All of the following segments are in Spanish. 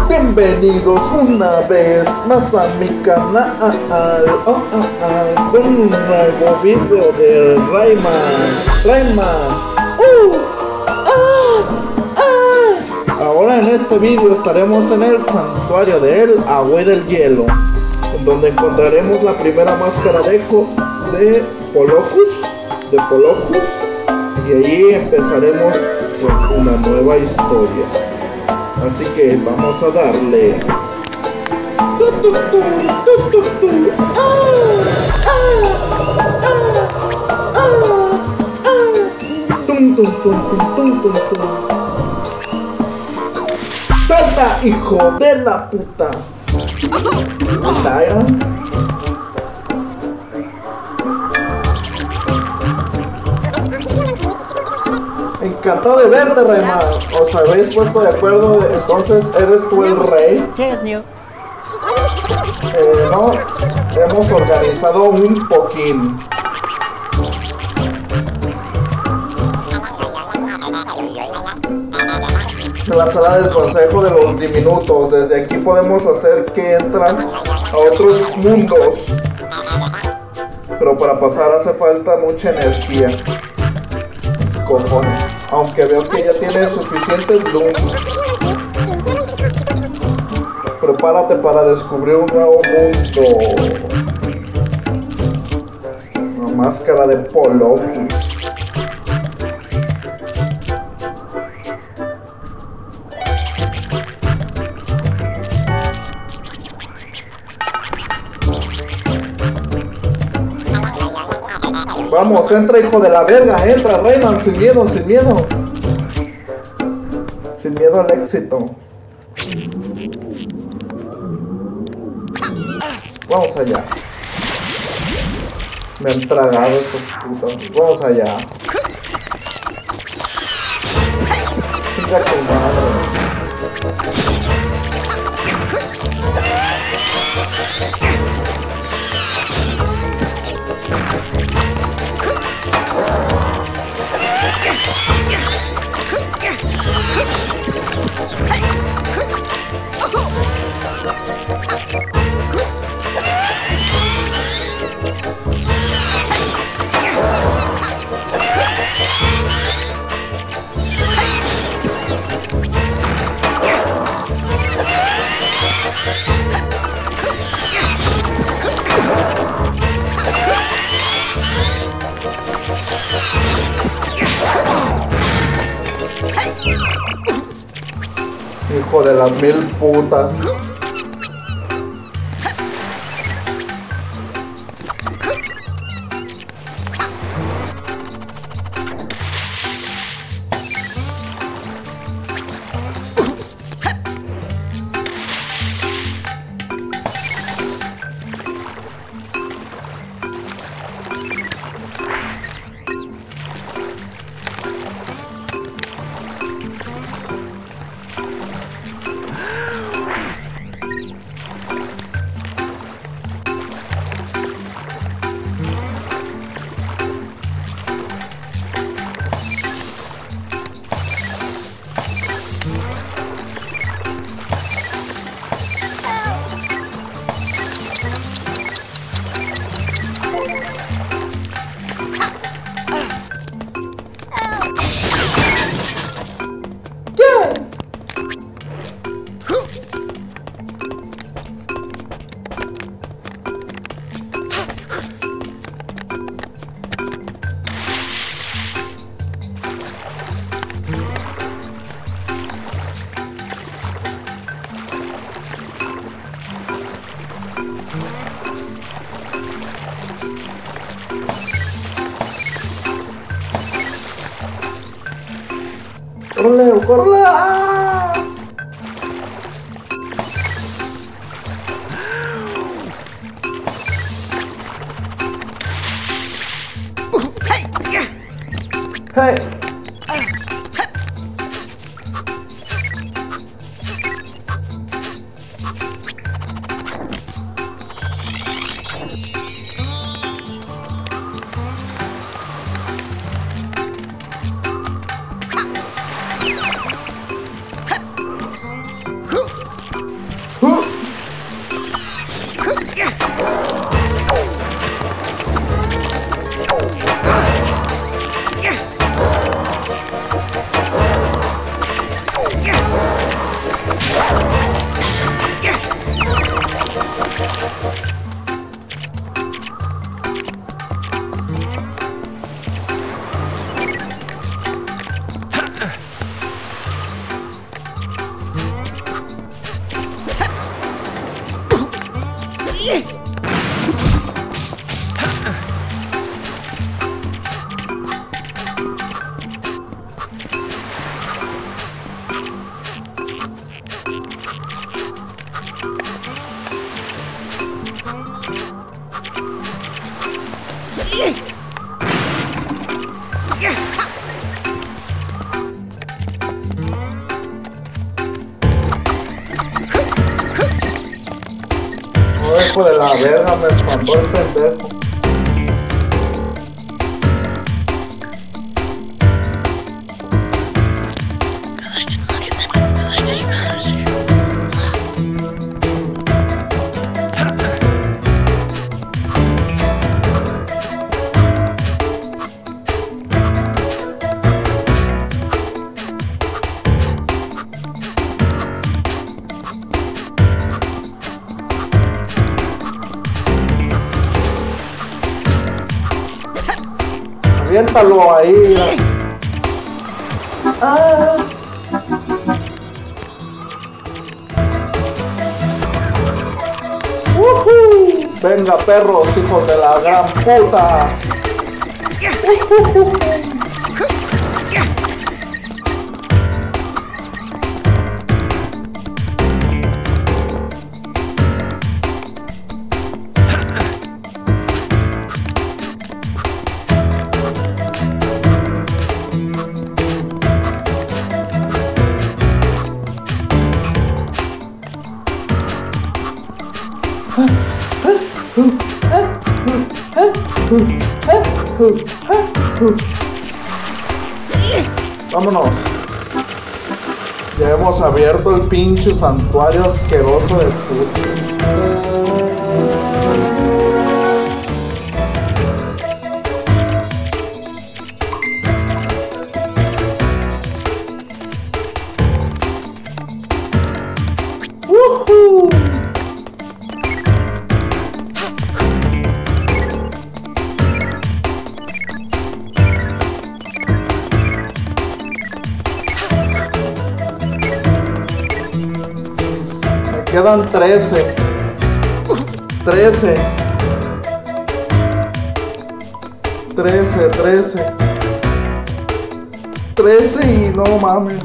Bienvenidos una vez más a mi canal, con un nuevo video de Rayman. Ahora en este video estaremos en el santuario del agua y del hielo, en donde encontraremos la primera máscara de Polocus, y ahí empezaremos con una nueva historia. Así que vamos a darle. ¡Salta, hijo de la puta! Encantado de verte, Rayman. ¿Os habéis puesto de acuerdo? Entonces, ¿eres tú el rey? No, hemos organizado un poquín. En la sala del consejo de los diminutos. Desde aquí podemos hacer que entran a otros mundos. Pero para pasar hace falta mucha energía. Cojones. Aunque veo que ya tiene suficientes lumos. Prepárate para descubrir un nuevo mundo. Una máscara de Polocus. Vamos, entra, hijo de la verga, entra, Rayman, sin miedo. Sin miedo al éxito. Vamos allá. Me han tragado estos putos. Vamos allá. Chinga tu madre. Hijo de las mil putas. ¡Córrele, córrele! ¡Ah! ¡Hey! Hijo de la verga, me espantó el pendejo. Aviéntalo ahí. Ah. Venga, perros, hijos de la gran puta. Vámonos. Ya hemos abierto el pinche santuario asqueroso de puta. Quedan 13. 13. 13, 13. 13 y no mames.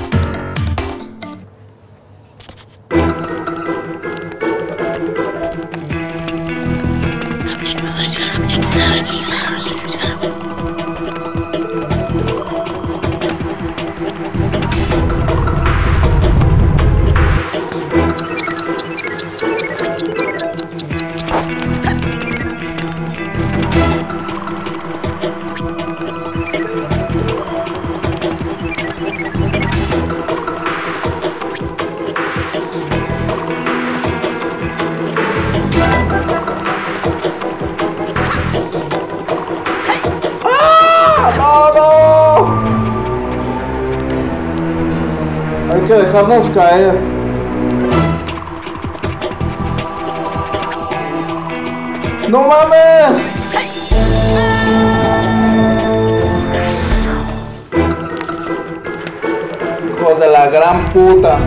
Hay que dejarnos caer. ¡No mames! Hijos de la gran puta.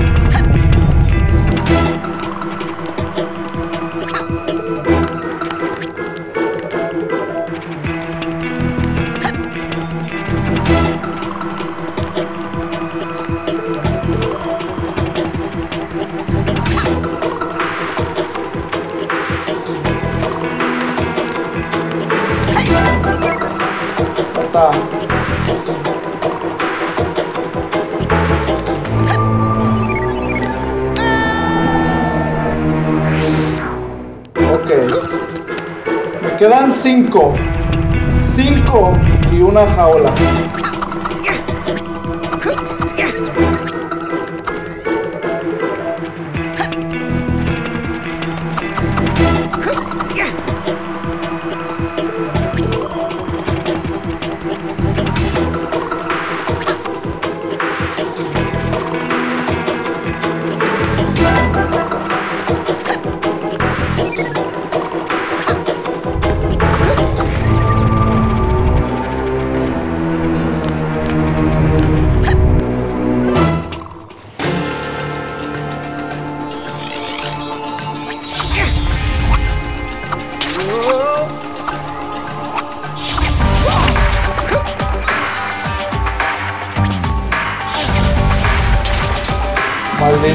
Ok. Me quedan 5. 5 y una jaula.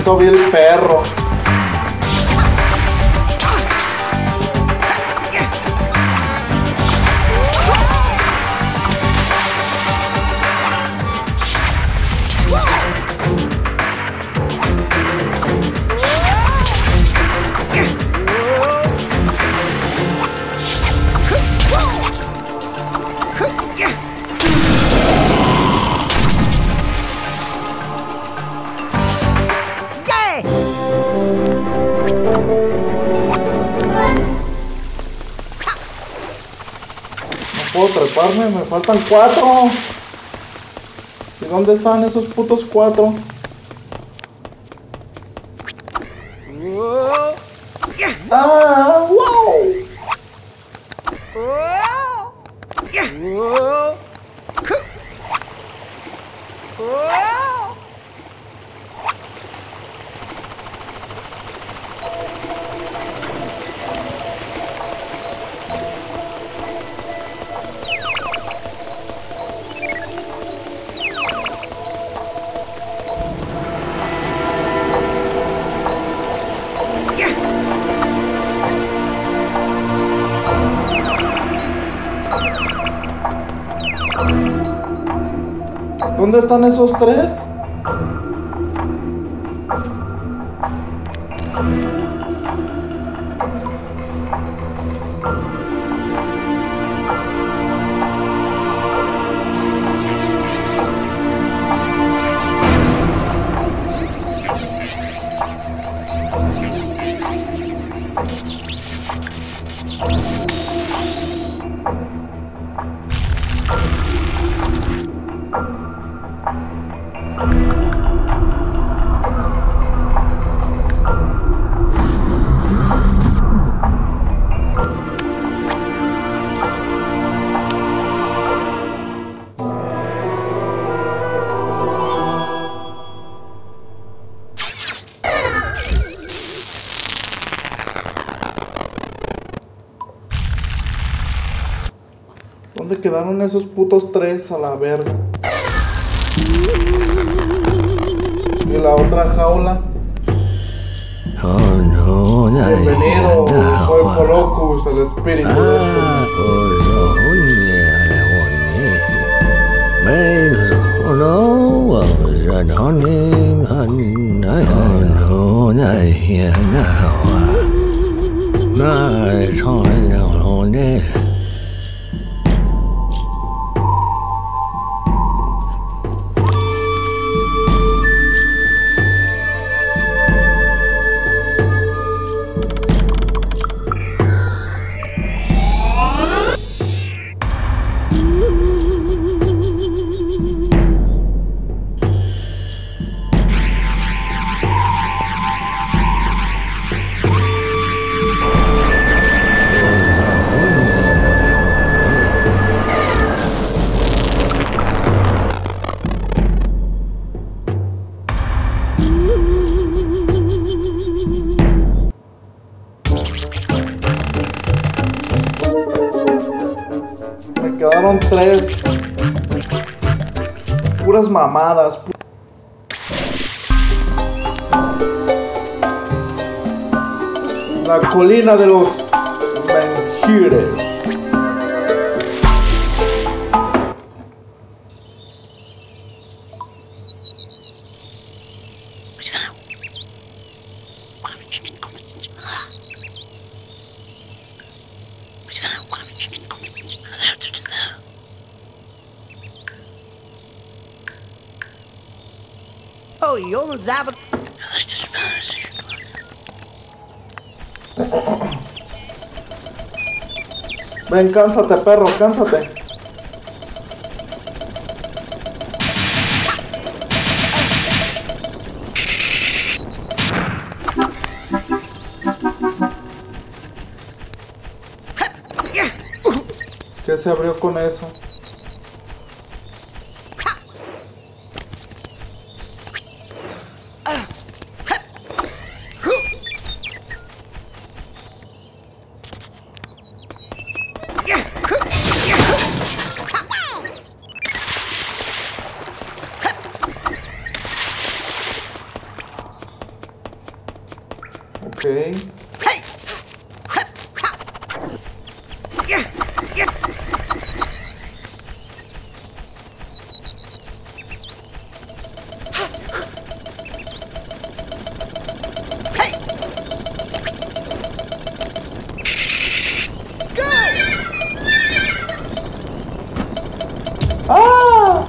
Maldito vil perro. Puedo treparme, me faltan 4. ¿Y dónde están esos putos 4? ¡Ah! ¡Wow! ¿Dónde están esos 3? ¿Dónde quedaron esos putos 3 a la verga? Y la otra jaula. Bienvenido, soy Polocus, el espíritu de este quedaron 3. Puras mamadas. La colina de los menhires. Oh, you almost have a... Ven, cánsate, perro, cánsate. ¿Qué se abrió con eso? Ok. ¡Ah!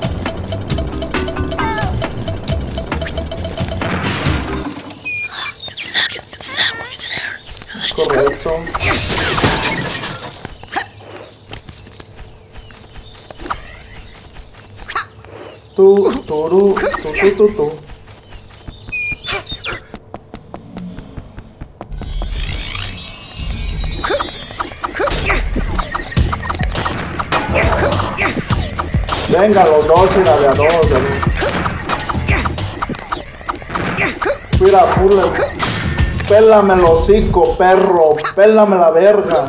Correcto. Tú. Venga, los dos y la de a dos. Mira, pélame el hocico, perro. Pélame la verga.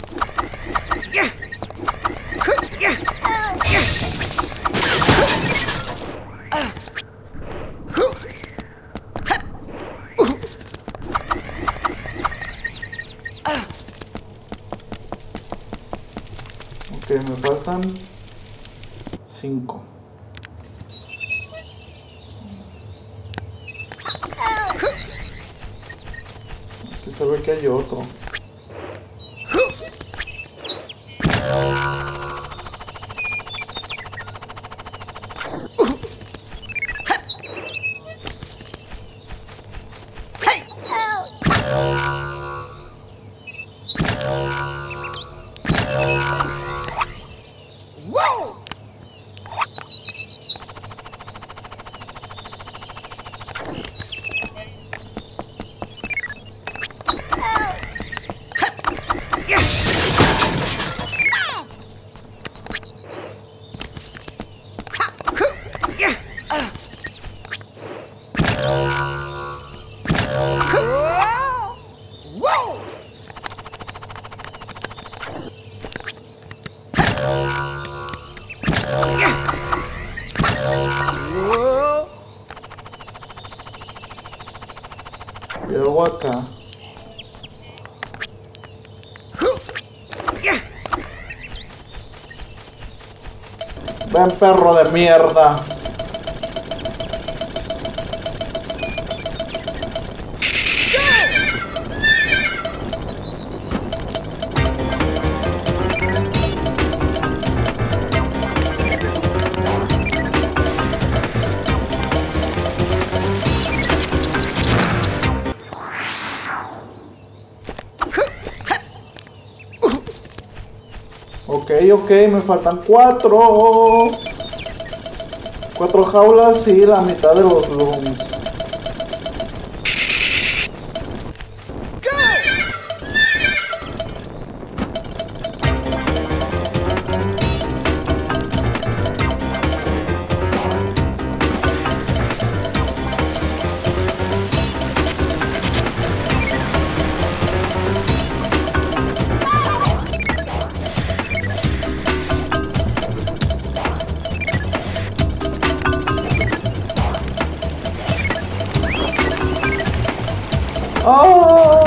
Ok, me faltan 5. Aquí se ve que hay otro. Y algo acá. Ven, perro de mierda. Ok, me faltan 4. 4 jaulas y la mitad de los looms. ¡Oh!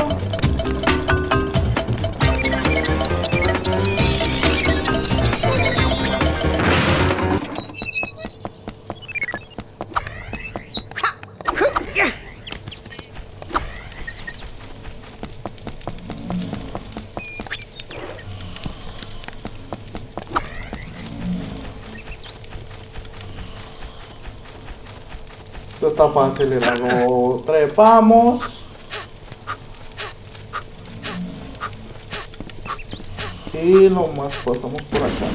Esto está fácil, lo trepamos. Y nomás pasamos por acá.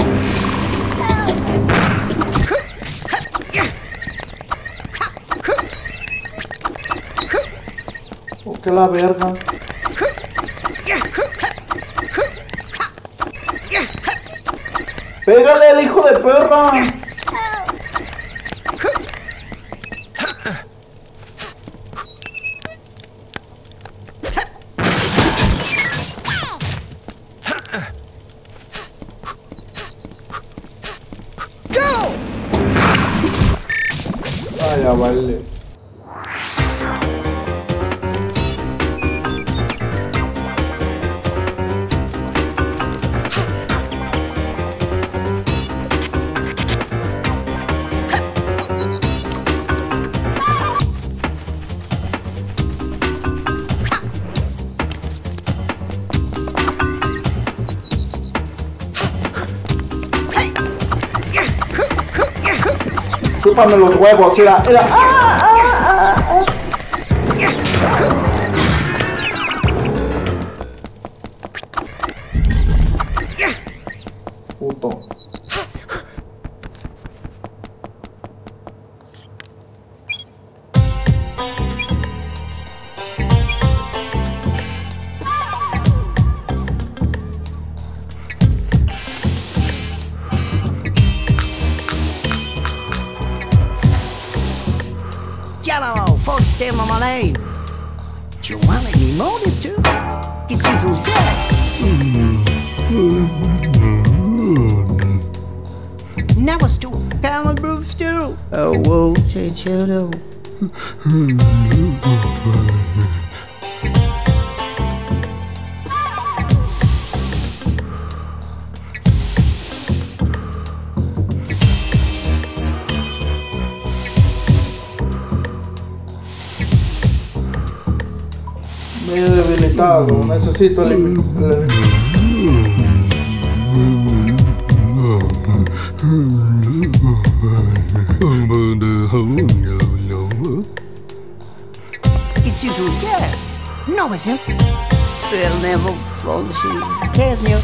Oh, que la verga. Pégale al hijo de perra. Ah, ya vale. chúpame los huevos, mira, mira. Puto. Yellow, full stem on my name. Do you want any more this too? Get some tools good. Now it's too common brew stew. Oh, whoa, shadow. Medio debilitado, necesito eliminar. It's you too good. No, it's it. They'll never fall asleep. Can't you?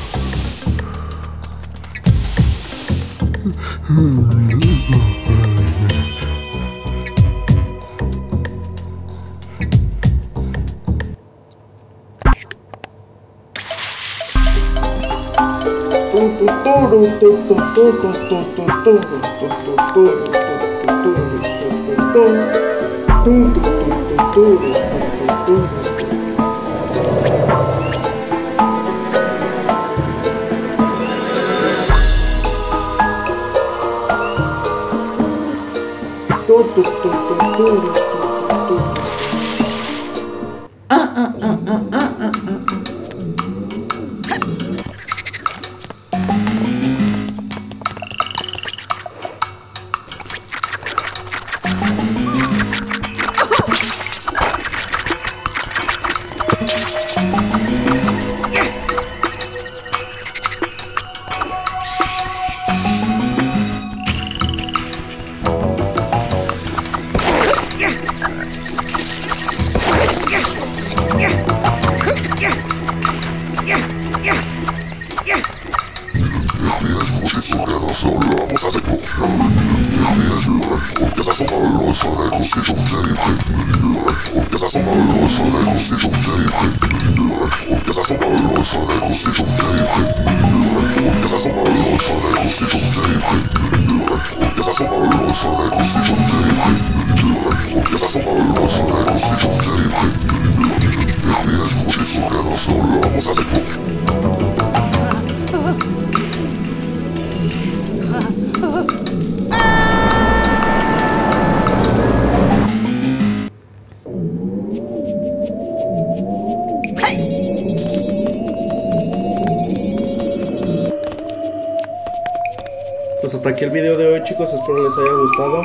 Pues hasta aquí el video de hoy, chicos, espero les haya gustado.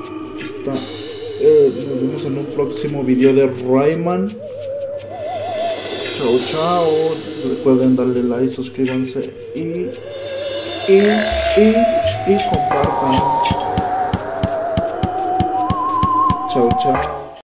Nos vemos en un próximo video de Rayman. Chao, chao. Recuerden darle like, suscríbanse y compartan. Chao, chao.